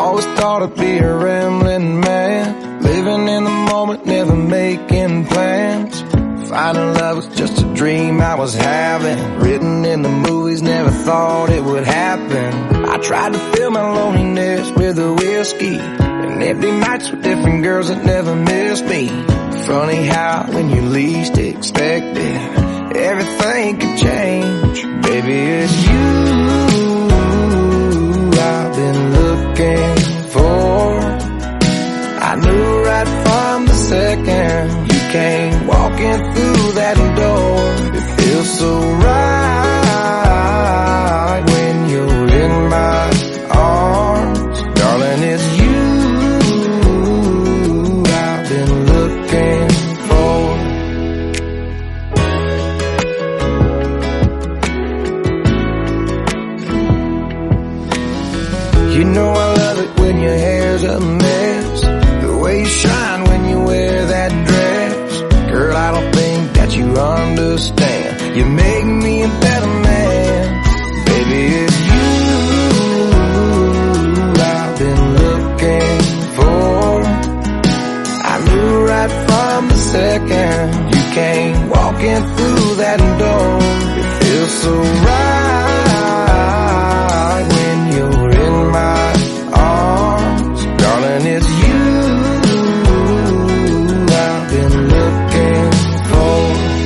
Always thought I'd be a rambling man, living in the moment, never making plans. Finding love was just a dream I was having, written in the movies, never thought it would happen. I tried to fill my loneliness with a whiskey, and empty nights with different girls that never missed me. Funny how when you least expect it, everything can change. Baby, it's you I've been looking for. I knew right from the second you came walking through that door. It feels so right when you're in my arms. Darling, it's you I've been looking for. You know I love it when your hair's a mess, the way you shine when you wear that dress. Girl, I don't think that you understand. You make me a better man. Baby, it's you I've been looking for. I knew right from the second you came walking through that door. It feels so right when you're in my arms. Darling, it's you I've been looking for.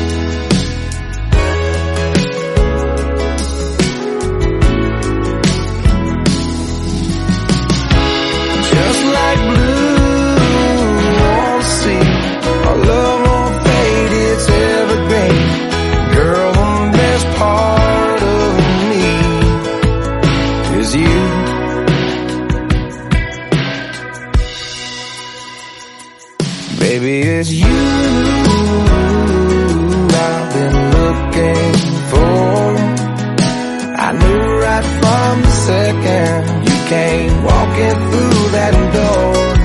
Just like blue on the sea, our love won't fade, it's evergreen. Girl, the best part of me is you. Baby, it's you I've been looking for. I knew right from the second you came walking through that door.